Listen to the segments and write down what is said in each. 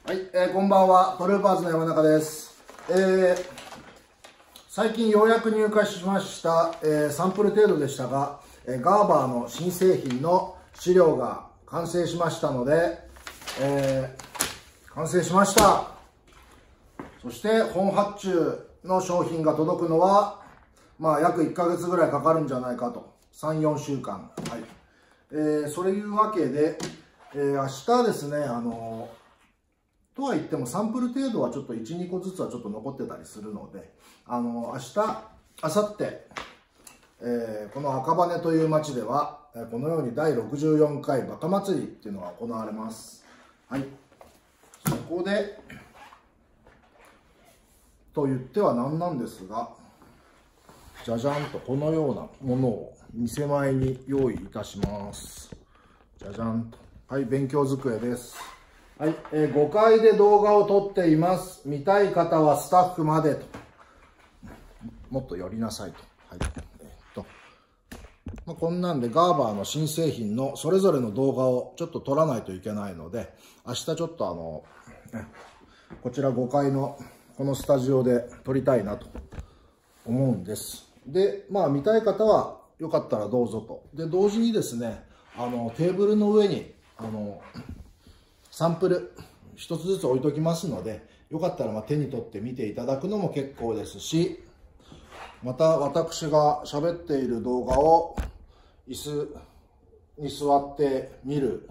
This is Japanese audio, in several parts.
はい、こんばんは。トルーパーズの山中です。最近ようやく入荷しました、サンプル程度でしたが、ガーバーの新製品の資料が完成しましたので、完成しました。そして本発注の商品が届くのは、約1ヶ月ぐらいかかるんじゃないかと。3、4週間。はい。そういうわけで、明日ですね、とは言ってもサンプル程度はちょっと1、2個ずつはちょっと残ってたりするので、明日、明後日、この赤羽という町では、このように第64回バカ祭りっていうのが行われます。はい。そこで、と言ってはなんなんですが、じゃじゃんとこのようなものを店前に用意いたします。じゃじゃんと。はい、勉強机です。はい、5階で動画を撮っています。見たい方はスタッフまでと。もっと寄りなさいと。はい。こんなんでガーバーの新製品のそれぞれの動画をちょっと撮らないといけないので、明日ちょっとこちら5階のこのスタジオで撮りたいなと思うんです。で、見たい方はよかったらどうぞと。で、同時にですね、テーブルの上に、サンプル一つずつ置いときますので、よかったら手に取って見ていただくのも結構ですし、また私が喋っている動画を椅子に座って見る、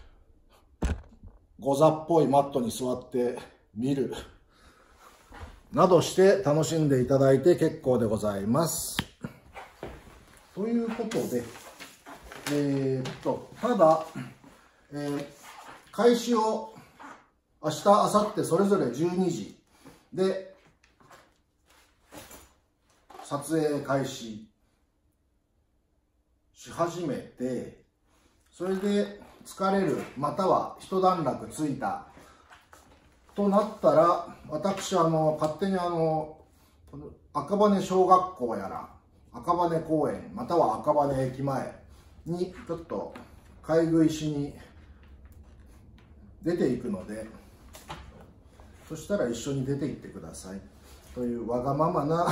ゴザっぽいマットに座って見る、などして楽しんでいただいて結構でございます。ということで、ただ、開始を明日、明後日それぞれ12時で撮影開始し始めて、それで疲れる、または一段落ついたとなったら、私勝手に赤羽小学校やら赤羽公園または赤羽駅前にちょっと買い食いしに出ていくので、そしたら一緒に出て行ってくださいというわがままな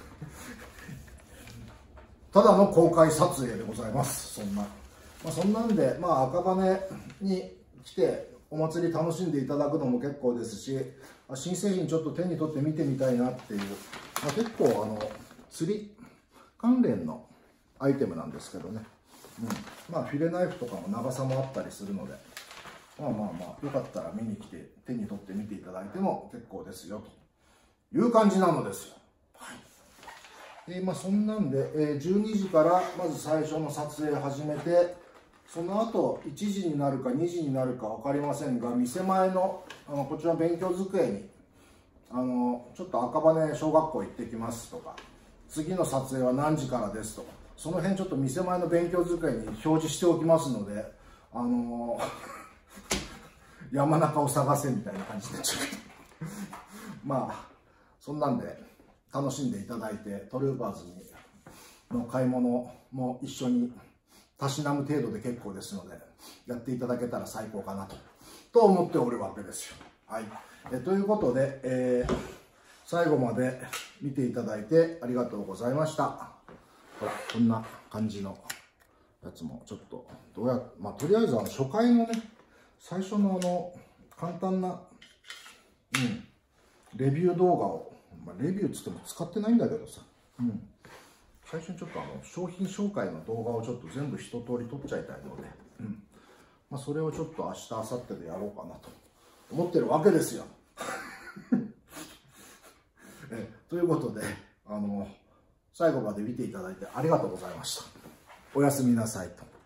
ただの公開撮影でございます。そんなんで、赤羽に来てお祭り楽しんでいただくのも結構ですし、新製品ちょっと手に取って見てみたいなっていう、結構釣り関連のアイテムなんですけどね、フィレナイフとかも長さもあったりするので、よかったら見に来て手に取って見ていただいても結構ですよという感じなのですよ。はい。そんなんで、12時からまず最初の撮影始めて、その後1時になるか2時になるか分かりませんが、店前のこちら勉強机にちょっと赤羽小学校行ってきますとか、次の撮影は何時からですとか、その辺ちょっと店前の勉強机に表示しておきますので、山中を探せみたいな感じでそんなんで楽しんでいただいて、トルーパーズの買い物も一緒にたしなむ程度で結構ですので、やっていただけたら最高かなと思っておるわけですよ。はい。ということで、最後まで見ていただいてありがとうございました。ほら、こんな感じのやつもちょっと、とりあえず初回のね、最初の簡単な、レビュー動画を、レビューっつっても使ってないんだけどさ、最初にちょっと商品紹介の動画をちょっと全部一通り撮っちゃいたいので、それをちょっと明日、明後日でやろうかなと思ってるわけですよ。ということで、最後まで見ていただいてありがとうございました。おやすみなさいと。